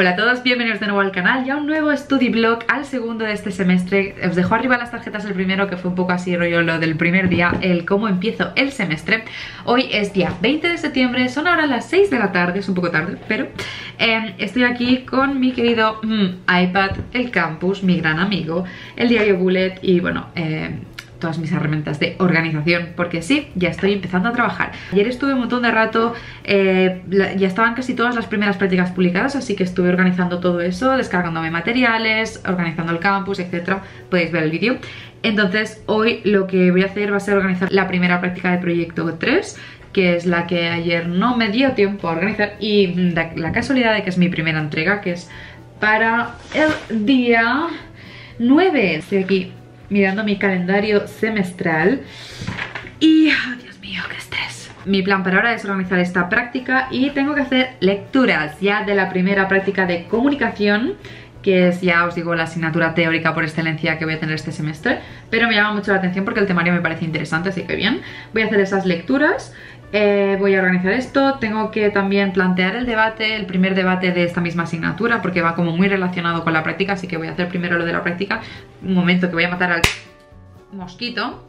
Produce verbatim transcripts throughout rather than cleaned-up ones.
Hola a todos, bienvenidos de nuevo al canal y a un nuevo study vlog, al segundo de este semestre. Os dejo arriba las tarjetas del primero, que fue un poco así rollo lo del primer día, el cómo empiezo el semestre. Hoy es día veinte de septiembre, son ahora las seis de la tarde, es un poco tarde, pero eh, estoy aquí con mi querido mm, iPad, el campus, mi gran amigo, el diario Bullet y bueno, eh, todas mis herramientas de organización, porque sí, ya estoy empezando a trabajar. Ayer estuve un montón de rato, eh, ya estaban casi todas las primeras prácticas publicadas, así que estuve organizando todo eso, descargándome materiales, organizando el campus, etcétera. Podéis ver el vídeo. Entonces hoy lo que voy a hacer va a ser organizar la primera práctica de proyecto tres, que es la que ayer no me dio tiempo a organizar, y la, la casualidad de que es mi primera entrega, que es para el día nueve. Estoy aquí mirando mi calendario semestral y, oh, Dios mío, qué estrés. Mi plan para ahora es organizar esta práctica y tengo que hacer lecturas ya de la primera práctica de comunicación, que es, ya os digo, la asignatura teórica por excelencia que voy a tener este semestre, pero me llama mucho la atención porque el temario me parece interesante, así que bien, voy a hacer esas lecturas. Eh, voy a organizar esto, tengo que también plantear el debate, el primer debate de esta misma asignatura, porque va como muy relacionado con la práctica, así que voy a hacer primero lo de la práctica. Un momento, que voy a matar al mosquito.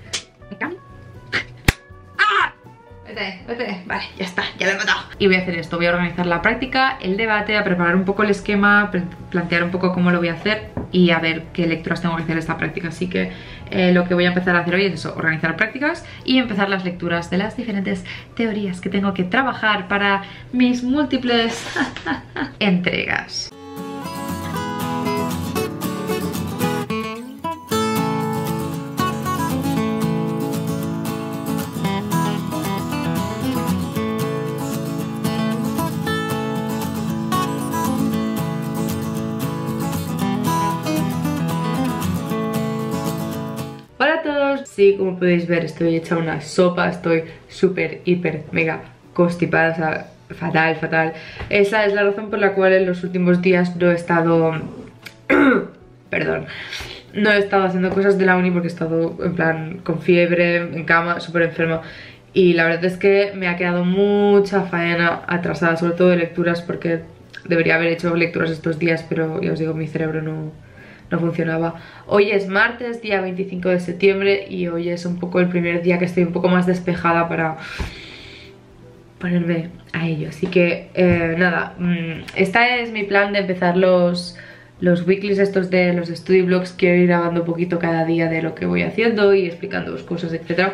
¡Ah! Vete, vete. Vale, ya está, ya lo he matado. Y voy a hacer esto, voy a organizar la práctica, el debate, a preparar un poco el esquema, plantear un poco cómo lo voy a hacer y a ver qué lecturas tengo que hacer esta práctica. Así que eh, lo que voy a empezar a hacer hoy es eso, organizar prácticas y empezar las lecturas de las diferentes teorías que tengo que trabajar para mis múltiples entregas. Hola a todos, sí, como podéis ver estoy hecha una sopa, estoy súper, hiper, mega constipada, o sea, fatal, fatal. Esa es la razón por la cual en los últimos días no he estado, perdón, no he estado haciendo cosas de la uni porque he estado en plan con fiebre, en cama, súper enferma. Y la verdad es que me ha quedado mucha faena atrasada, sobre todo de lecturas, porque debería haber hecho lecturas estos días, pero ya os digo, mi cerebro no... no funcionaba. Hoy es martes, día veinticinco de septiembre, y hoy es un poco el primer día que estoy un poco más despejada para ponerme a ello. Así que, eh, nada, este es mi plan de empezar los, los weeklies estos de los study vlogs. Quiero ir grabando un poquito cada día de lo que voy haciendo y explicándoos cosas, etcétera.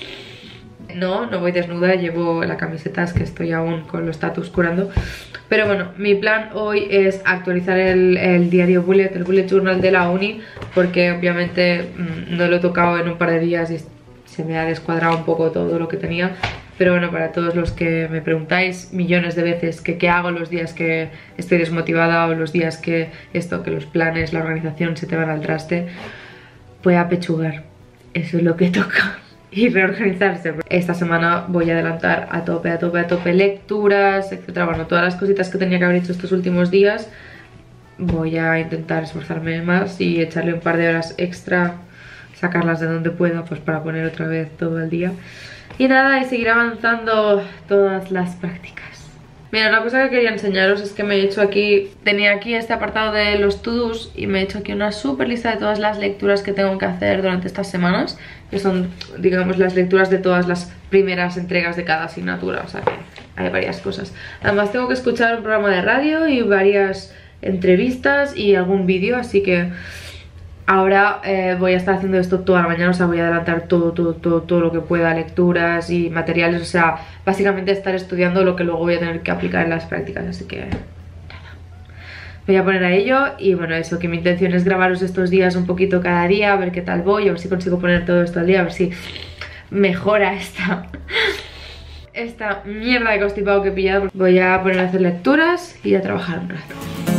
No, no voy desnuda, llevo la camiseta, es que estoy aún con los tatus curando. Pero bueno, mi plan hoy es actualizar el, el diario Bullet, el Bullet Journal de la uni, porque obviamente mmm, no lo he tocado en un par de días y se me ha descuadrado un poco todo lo que tenía. Pero bueno, para todos los que me preguntáis millones de veces que qué hago los días que estoy desmotivada o los días que esto, que los planes, la organización se te van al traste, voy a pechugar, eso es lo que toca. Y reorganizarse. Esta semana voy a adelantar a tope, a tope, a tope lecturas, etcétera. Bueno, todas las cositas que tenía que haber hecho estos últimos días. Voy a intentar esforzarme más y echarle un par de horas extra, sacarlas de donde pueda, pues para poner otra vez todo el día. Y nada, y seguir avanzando todas las prácticas. Mira, una cosa que quería enseñaros es que me he hecho aquí, tenía aquí este apartado de los to-dos y me he hecho aquí una super lista de todas las lecturas que tengo que hacer durante estas semanas, que son, digamos, las lecturas de todas las primeras entregas de cada asignatura, o sea que hay varias cosas. Además tengo que escuchar un programa de radio y varias entrevistas y algún vídeo, así que ahora eh, voy a estar haciendo esto toda la mañana, o sea, voy a adelantar todo, todo, todo, todo lo que pueda, lecturas y materiales, o sea, básicamente estar estudiando lo que luego voy a tener que aplicar en las prácticas, así que nada. Voy a poner a ello y bueno, eso, que mi intención es grabaros estos días un poquito cada día, a ver qué tal voy, a ver si consigo poner todo esto al día, a ver si mejora esta, esta mierda de constipado que he pillado. Voy a poner a hacer lecturas y a trabajar un rato.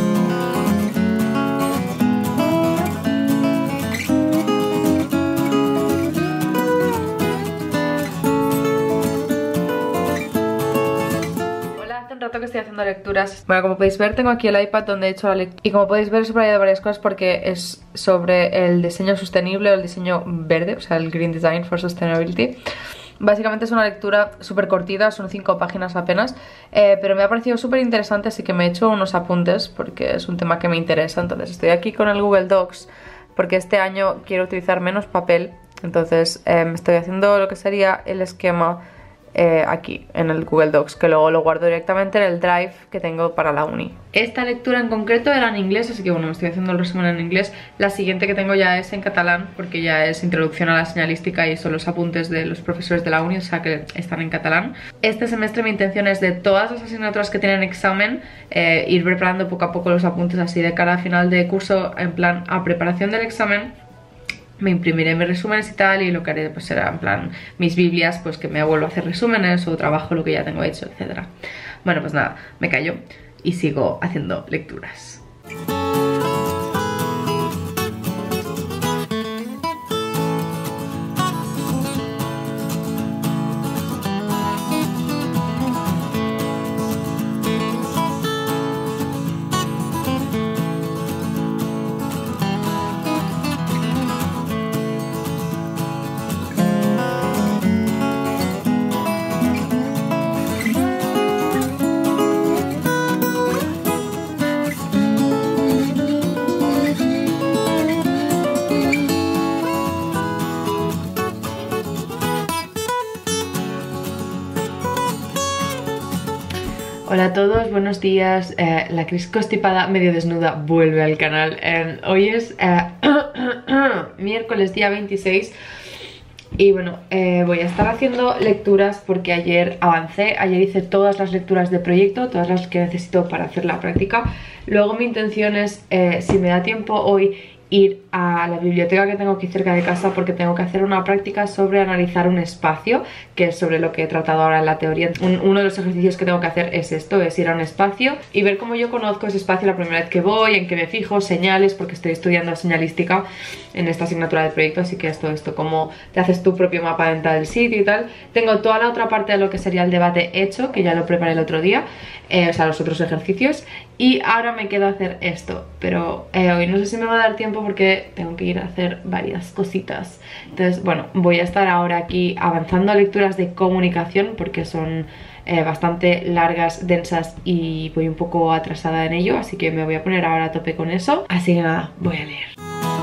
Rato que estoy haciendo lecturas. Bueno, como podéis ver tengo aquí el iPad donde he hecho la lectura y como podéis ver he subrayado varias cosas porque es sobre el diseño sostenible o el diseño verde, o sea el Green Design for Sustainability. Básicamente es una lectura súper cortita, son cinco páginas apenas, eh, pero me ha parecido súper interesante, así que me he hecho unos apuntes porque es un tema que me interesa. Entonces estoy aquí con el Google Docs porque este año quiero utilizar menos papel, entonces eh, me estoy haciendo lo que sería el esquema eh, aquí en el Google Docs, que luego lo guardo directamente en el Drive que tengo para la uni. Esta lectura en concreto era en inglés, así que bueno, me estoy haciendo el resumen en inglés. La siguiente que tengo ya es en catalán, porque ya es introducción a la señalística y son los apuntes de los profesores de la uni, o sea que están en catalán. Este semestre mi intención es de todas las asignaturas que tienen examen, eh, ir preparando poco a poco los apuntes así de cara a final de curso, en plan a preparación del examen. Me imprimiré mis resúmenes y tal, y lo que haré pues será en plan mis biblias, pues que me vuelvo a hacer resúmenes o trabajo lo que ya tengo hecho, etcétera. Bueno, pues nada, me callo y sigo haciendo lecturas. Hola a todos, buenos días. Eh, la Cris constipada medio desnuda vuelve al canal. Eh, hoy es eh, miércoles día veintiséis y bueno, eh, voy a estar haciendo lecturas porque ayer avancé, ayer hice todas las lecturas de proyecto, todas las que necesito para hacer la práctica. Luego mi intención es, eh, si me da tiempo hoy, ir a la biblioteca que tengo aquí cerca de casa porque tengo que hacer una práctica sobre analizar un espacio, que es sobre lo que he tratado ahora en la teoría. Un, uno de los ejercicios que tengo que hacer es esto, es ir a un espacio y ver cómo yo conozco ese espacio la primera vez que voy, en qué me fijo, señales, porque estoy estudiando señalística en esta asignatura de proyecto, así que esto, esto, cómo te haces tu propio mapa dentro del sitio y tal. Tengo toda la otra parte de lo que sería el debate hecho, que ya lo preparé el otro día, eh, o sea, los otros ejercicios, y ahora me quedo a hacer esto, pero eh, hoy no sé si me va a dar tiempo porque tengo que ir a hacer varias cositas. Entonces, bueno, voy a estar ahora aquí avanzando a lecturas de comunicación porque son eh, bastante largas, densas y voy un poco atrasada en ello, así que me voy a poner ahora a tope con eso. Así que nada, voy a leer.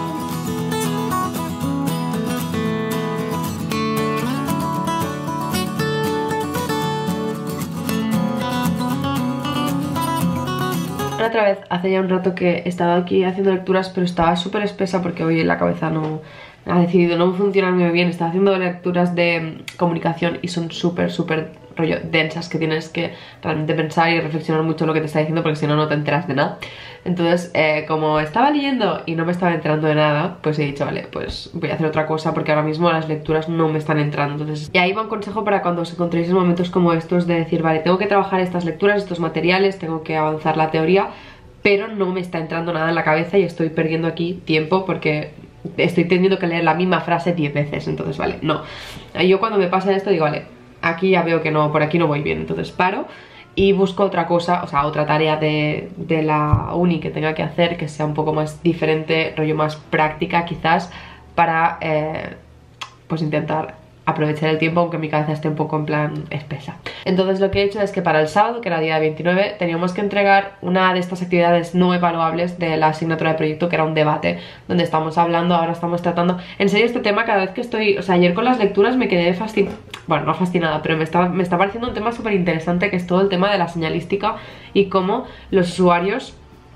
Otra vez, hace ya un rato que estaba aquí haciendo lecturas, pero estaba súper espesa porque hoy la cabeza no ha decidido no funcionar muy bien. Estaba haciendo lecturas de comunicación y son súper, súper rollo densas, que tienes que realmente pensar y reflexionar mucho lo que te está diciendo porque si no, no te enteras de nada. Entonces, eh, como estaba leyendo y no me estaba enterando de nada, pues he dicho, vale, pues voy a hacer otra cosa porque ahora mismo las lecturas no me están entrando. Entonces, y ahí va un consejo para cuando os encontréis en momentos como estos de decir, vale, tengo que trabajar estas lecturas, estos materiales, tengo que avanzar la teoría, pero no me está entrando nada en la cabeza y estoy perdiendo aquí tiempo porque estoy teniendo que leer la misma frase diez veces. Entonces, vale, no. Yo cuando me pasa esto digo, vale, aquí ya veo que no, por aquí no voy bien, entonces paro y busco otra cosa, o sea, otra tarea de, de la uni que tenga que hacer, que sea un poco más diferente, rollo más práctica quizás, para eh, pues intentar aprovechar el tiempo, aunque mi cabeza esté un poco en plan espesa. Entonces lo que he hecho es que para el sábado, que era día veintinueve, teníamos que entregar una de estas actividades no evaluables de la asignatura de proyecto, que era un debate, donde estamos hablando, ahora estamos tratando, en serio este tema cada vez que estoy, o sea, ayer con las lecturas me quedé fascinada, bueno, no fascinada, pero me está, me está pareciendo un tema súper interesante, que es todo el tema de la señalística y cómo los usuarios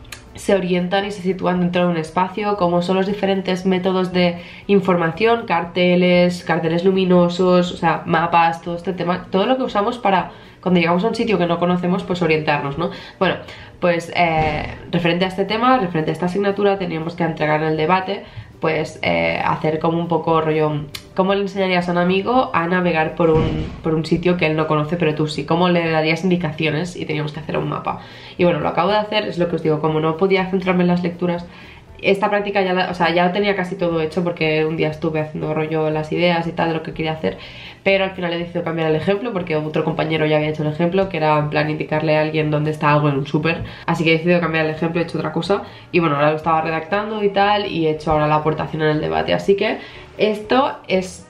se orientan y se sitúan dentro de un espacio, cómo son los diferentes métodos de información, carteles, carteles luminosos, o sea, mapas, todo este tema, todo lo que usamos para cuando llegamos a un sitio que no conocemos, pues orientarnos, ¿no? Bueno, pues eh, referente a este tema, referente a esta asignatura, teníamos que entregar en el debate, pues eh, hacer como un poco rollo, ¿cómo le enseñarías a un amigo a navegar por un, por un sitio que él no conoce pero tú sí? ¿Cómo le darías indicaciones? Y teníamos que hacer un mapa. Y bueno, lo acabo de hacer, es lo que os digo, como no podía centrarme en las lecturas, esta práctica ya la, o sea, ya lo tenía casi todo hecho porque un día estuve haciendo rollo las ideas y tal de lo que quería hacer, pero al final he decidido cambiar el ejemplo porque otro compañero ya había hecho el ejemplo, que era en plan indicarle a alguien dónde está algo en un súper, así que he decidido cambiar el ejemplo, he hecho otra cosa y bueno, ahora lo estaba redactando y tal y he hecho ahora la aportación en el debate, así que esto es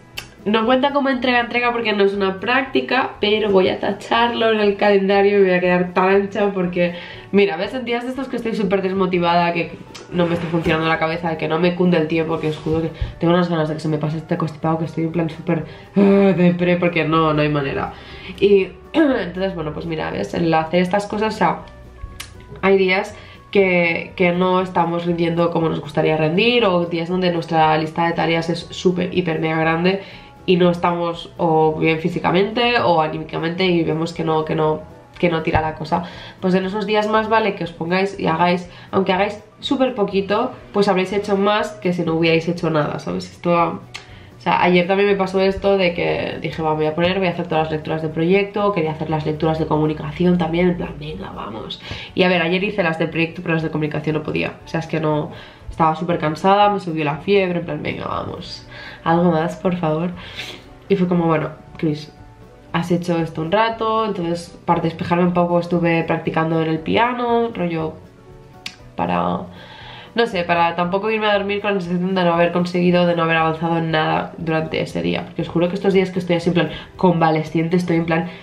no cuenta como entrega-entrega porque no es una práctica, pero voy a tacharlo en el calendario y voy a quedar tan ancha porque, mira, ves, en días de estos que estoy súper desmotivada, que no me está funcionando la cabeza, que no me cunde el tiempo, que os juro que tengo unas ganas de que se me pase este constipado, que estoy en plan súper uh, depre porque no, no hay manera. Y entonces, bueno, pues mira, ves, el hacer estas cosas, o sea, hay días que, que no estamos rindiendo como nos gustaría rendir, o días donde nuestra lista de tareas es súper, hiper, mega grande y no estamos o bien físicamente o anímicamente y vemos que no, que no, que no tira la cosa. Pues en esos días más vale que os pongáis y hagáis, aunque hagáis súper poquito, pues habréis hecho más que si no hubierais hecho nada, ¿sabes? Esto, o sea, ayer también me pasó esto de que dije, va, voy a poner, voy a hacer todas las lecturas de proyecto, quería hacer las lecturas de comunicación también, en plan, venga, vamos. Y a ver, ayer hice las de proyecto, pero las de comunicación no podía, o sea, es que no, estaba súper cansada, me subió la fiebre, en plan, venga, vamos, algo más, por favor. Y fue como, bueno, Chris, has hecho esto un rato, entonces para despejarme un poco estuve practicando en el piano, rollo, para... no sé, para tampoco irme a dormir con la sensación de no haber conseguido, de no haber avanzado en nada durante ese día. Porque os juro que estos días que estoy así en plan convalesciente, estoy en plan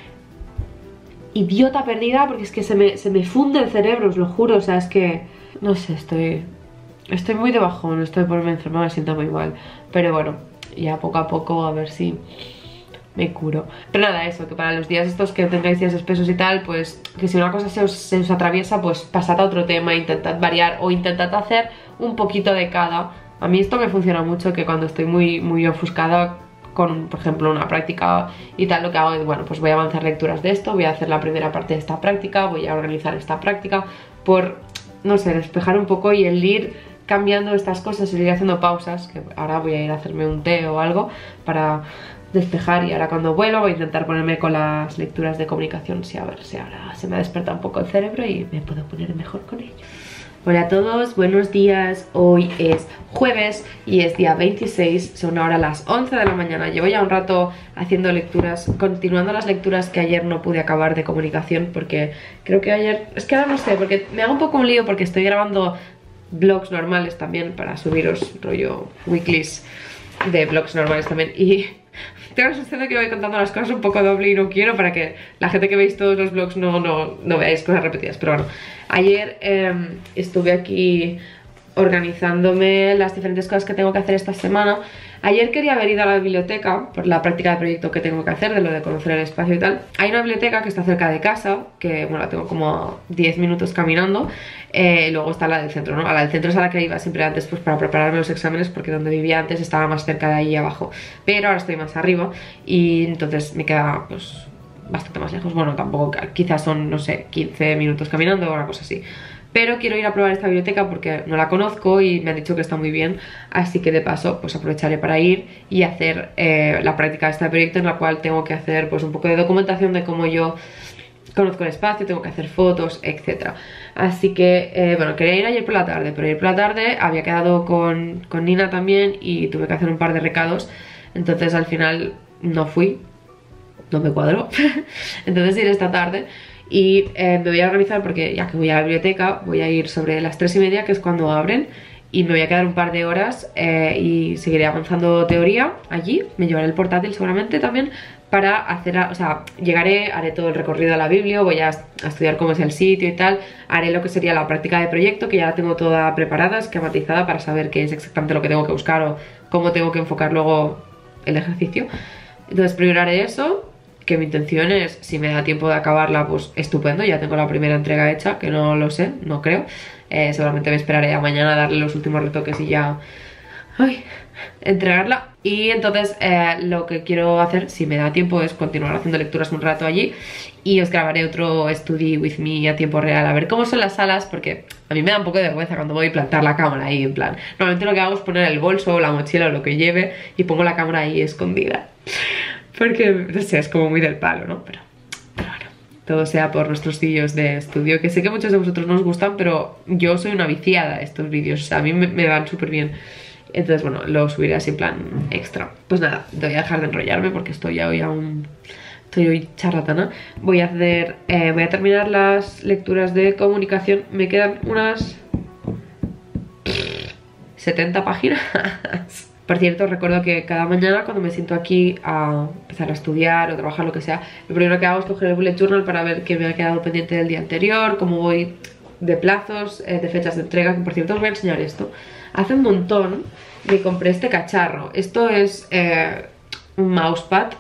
idiota perdida, porque es que se me, se me funde el cerebro, os lo juro. O sea, es que, no sé, estoy estoy muy de bajón, estoy por me enferma, me siento muy mal. Pero bueno, ya poco a poco a ver si me curo. Pero nada, eso, que para los días estos que tengáis días espesos y tal, pues que si una cosa se os, se os atraviesa, pues pasad a otro tema, intentad variar o intentad hacer un poquito de cada. A mí esto me funciona mucho, que cuando estoy muy, muy ofuscada con, por ejemplo, una práctica y tal, lo que hago es, bueno, pues voy a avanzar lecturas de esto, voy a hacer la primera parte de esta práctica, voy a organizar esta práctica, por, no sé, despejar un poco y el ir cambiando estas cosas, el ir haciendo pausas, que ahora voy a ir a hacerme un té o algo para despejar, y ahora cuando vuelva voy a intentar ponerme con las lecturas de comunicación, si a ver si ahora se me ha despertado un poco el cerebro y me puedo poner mejor con ello. Hola a todos, buenos días. Hoy es jueves y es día veintiséis, son ahora las once de la mañana. Llevo ya un rato haciendo lecturas, continuando las lecturas que ayer no pude acabar de comunicación, porque creo que ayer, es que ahora no sé, porque me hago un poco un lío porque estoy grabando vlogs normales también para subiros rollo weeklies de vlogs normales también, y tengo la sensación de que voy contando las cosas un poco doble y no quiero, para que la gente que veis todos los vlogs no, no, no veáis cosas repetidas. Pero bueno, ayer eh, estuve aquí organizándome las diferentes cosas que tengo que hacer esta semana. Ayer quería haber ido a la biblioteca por la práctica de proyecto que tengo que hacer, de lo de conocer el espacio y tal. Hay una biblioteca que está cerca de casa, que bueno, la tengo como diez minutos caminando. Eh, luego está la del centro, ¿no? A la del centro es a la que iba siempre antes, pues para prepararme los exámenes, porque donde vivía antes estaba más cerca de ahí abajo. Pero ahora estoy más arriba y entonces me queda pues bastante más lejos. Bueno, tampoco, quizás son, no sé, quince minutos caminando o una cosa así. Pero quiero ir a probar esta biblioteca porque no la conozco y me han dicho que está muy bien. Así que de paso pues aprovecharé para ir y hacer eh, la práctica de este proyecto, en la cual tengo que hacer pues un poco de documentación de cómo yo conozco el espacio, tengo que hacer fotos, etcétera. Así que, eh, bueno, quería ir ayer por la tarde, pero ayer por la tarde había quedado con, con Nina también y tuve que hacer un par de recados. Entonces al final no fui, no me cuadró. Entonces iré esta tarde. Y eh, me voy a organizar porque ya que voy a la biblioteca voy a ir sobre las tres y media, que es cuando abren, y me voy a quedar un par de horas eh, y seguiré avanzando teoría allí. Me llevaré el portátil seguramente también para hacer, o sea, llegaré, haré todo el recorrido a la biblio, voy a, a estudiar cómo es el sitio y tal, haré lo que sería la práctica de proyecto, que ya la tengo toda preparada, esquematizada, para saber qué es exactamente lo que tengo que buscar o cómo tengo que enfocar luego el ejercicio. Entonces primero haré eso, que mi intención es, si me da tiempo de acabarla, pues estupendo, ya tengo la primera entrega hecha, que no lo sé, no creo. Eh, seguramente me esperaré a mañana a darle los últimos retoques y ya, ay, entregarla. Y entonces eh, lo que quiero hacer, si me da tiempo, es continuar haciendo lecturas un rato allí, y os grabaré otro Study With Me a tiempo real, a ver cómo son las salas, porque a mí me da un poco de vergüenza cuando voy a plantar la cámara ahí, en plan, normalmente lo que hago es poner el bolso o la mochila o lo que lleve y pongo la cámara ahí escondida, porque, no sé, es como muy del palo, ¿no? Pero, pero bueno, todo sea por nuestros vídeos de estudio, que sé que muchos de vosotros no os gustan, pero yo soy una viciada a estos vídeos, o sea, a mí me, me van súper bien. Entonces, bueno, lo subiré así en plan extra. Pues nada, voy a dejar de enrollarme porque estoy ya hoy aún... Estoy hoy charlatana. Voy a hacer... Eh, voy a terminar las lecturas de comunicación. Me quedan unas... setenta páginas. Por cierto, recuerdo que cada mañana cuando me siento aquí a empezar a estudiar o trabajar, lo que sea, lo primero que hago es coger el bullet journal para ver qué me ha quedado pendiente del día anterior, cómo voy de plazos, eh, de fechas de entrega, que por cierto os voy a enseñar esto. Hace un montón me compré este cacharro. Esto es eh, un mousepad,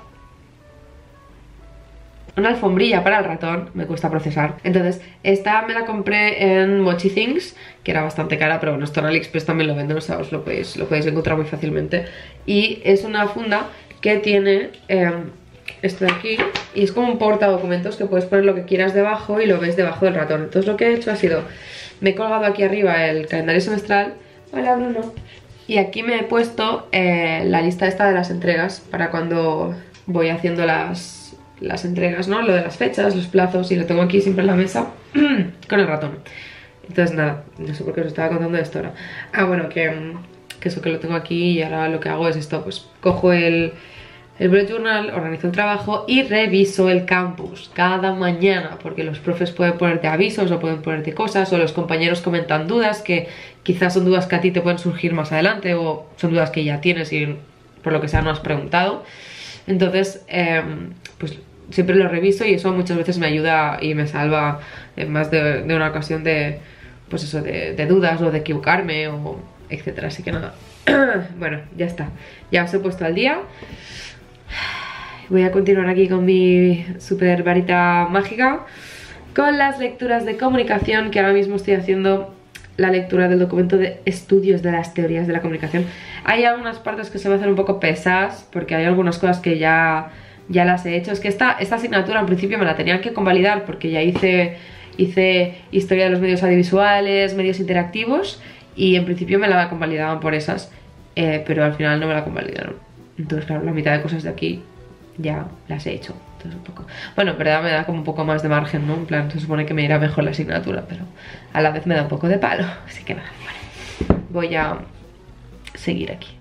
una alfombrilla para el ratón, me cuesta procesar. Entonces, esta me la compré en Mochi Things, que era bastante cara, pero bueno, esto en AliExpress también lo venden, o sea, os lo podéis, lo podéis encontrar muy fácilmente. Y es una funda que tiene eh, esto de aquí, y es como un portadocumentos que puedes poner lo que quieras debajo y lo ves debajo del ratón. Entonces lo que he hecho ha sido, me he colgado aquí arriba el calendario semestral. Hola Bruno. Y aquí me he puesto eh, la lista esta de las entregas para cuando voy haciendo las, las entregas, ¿no? Lo de las fechas, los plazos, y lo tengo aquí siempre en la mesa con el ratón. Entonces nada, no sé por qué os estaba contando esto ahora. Ah, bueno, que, que eso que lo tengo aquí, y ahora lo que hago es esto, pues cojo el, el bullet journal, organizo el trabajo y reviso el campus cada mañana, porque los profes pueden ponerte avisos o pueden ponerte cosas, o los compañeros comentan dudas que quizás son dudas que a ti te pueden surgir más adelante, o son dudas que ya tienes y por lo que sea no has preguntado. Entonces, eh, pues siempre lo reviso, y eso muchas veces me ayuda y me salva en más de, de una ocasión de, pues eso, de, de dudas o de equivocarme o etcétera. Así que nada, bueno, ya está, ya os he puesto al día. Voy a continuar aquí con mi super varita mágica con las lecturas de comunicación, que ahora mismo estoy haciendo la lectura del documento de estudios de las teorías de la comunicación. Hay algunas partes que se me hacen un poco pesadas porque hay algunas cosas que ya, ya las he hecho. Es que esta, esta asignatura en principio me la tenían que convalidar porque ya hice, hice historia de los medios audiovisuales, medios interactivos, y en principio me la convalidaban por esas, eh, pero al final no me la convalidaron. Entonces claro, la mitad de cosas de aquí ya las he hecho. Entonces un poco, bueno, en verdad me da como un poco más de margen, ¿no? En plan, se supone que me irá mejor la asignatura, pero a la vez me da un poco de palo. Así que nada, vale, voy a seguir aquí.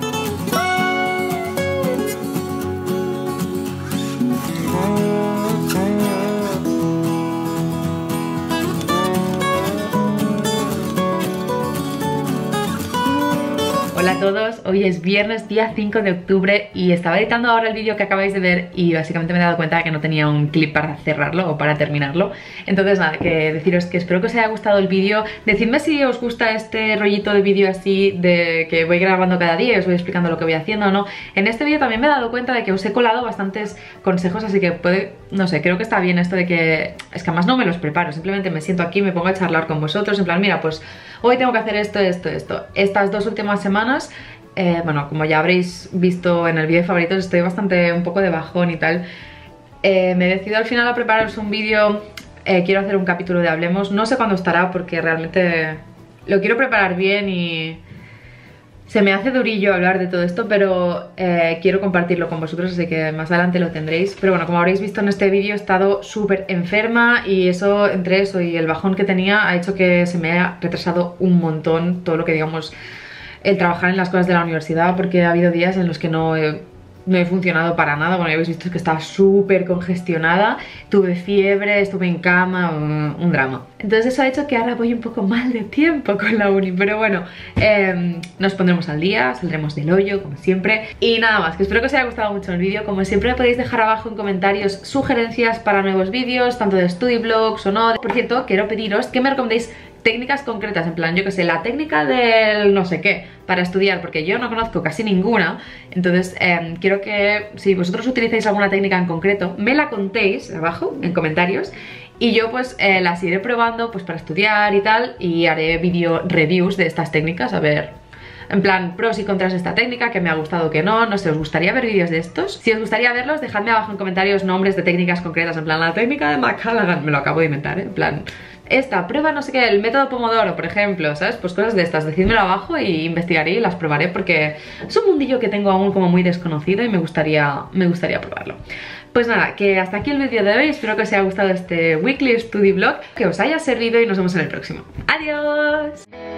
Hola a todos, hoy es viernes día cinco de octubre y estaba editando ahora el vídeo que acabáis de ver y básicamente me he dado cuenta de que no tenía un clip para cerrarlo o para terminarlo. Entonces nada, que deciros que espero que os haya gustado el vídeo. Decidme si os gusta este rollito de vídeo así, de que voy grabando cada día y os voy explicando lo que voy haciendo o no. En este vídeo también me he dado cuenta de que os he colado bastantes consejos, así que puede, no sé, creo que está bien esto de que, es que además no me los preparo, simplemente me siento aquí, me pongo a charlar con vosotros, en plan, mira, pues hoy tengo que hacer esto, esto, esto. Estas dos últimas semanas, eh, bueno, como ya habréis visto en el vídeo de favoritos, estoy bastante un poco de bajón y tal. Eh, me he decidido al final a prepararos un vídeo, eh, quiero hacer un capítulo de Hablemos, no sé cuándo estará porque realmente lo quiero preparar bien y se me hace durillo hablar de todo esto, pero eh, quiero compartirlo con vosotros, así que más adelante lo tendréis. Pero bueno, como habréis visto en este vídeo, he estado súper enferma y eso, entre eso y el bajón que tenía, ha hecho que se me haya retrasado un montón todo lo que, digamos, el trabajar en las cosas de la universidad, porque ha habido días en los que no he, no he funcionado para nada. Bueno, ya habéis visto que estaba súper congestionada, tuve fiebre, estuve en cama, un, un drama. Entonces eso ha hecho que ahora voy un poco mal de tiempo con la uni, pero bueno, eh, nos pondremos al día, saldremos del hoyo, como siempre. Y nada más, que espero que os haya gustado mucho el vídeo. Como siempre, podéis dejar abajo en comentarios sugerencias para nuevos vídeos, tanto de StudyVlogs o no. Por cierto, quiero pediros que me recomendéis técnicas concretas, en plan, yo que sé, la técnica del no sé qué para estudiar, porque yo no conozco casi ninguna. Entonces eh, quiero que si vosotros utilizáis alguna técnica en concreto, me la contéis abajo en comentarios y yo pues eh, las iré probando pues para estudiar y tal, y haré vídeo reviews de estas técnicas, a ver en plan pros y contras de esta técnica, que me ha gustado, que no, no sé, ¿os gustaría ver vídeos de estos? Si os gustaría verlos, dejadme abajo en comentarios nombres de técnicas concretas, en plan la técnica de McCallaghan, me lo acabo de inventar, ¿eh? En plan esta prueba no sé qué, el método Pomodoro, por ejemplo, ¿sabes? Pues cosas de estas, decídmelo abajo y investigaré y las probaré, porque es un mundillo que tengo aún como muy desconocido y me gustaría, me gustaría probarlo. Pues nada, que hasta aquí el vídeo de hoy, espero que os haya gustado este Weekly Study Vlog, que os haya servido y nos vemos en el próximo. ¡Adiós!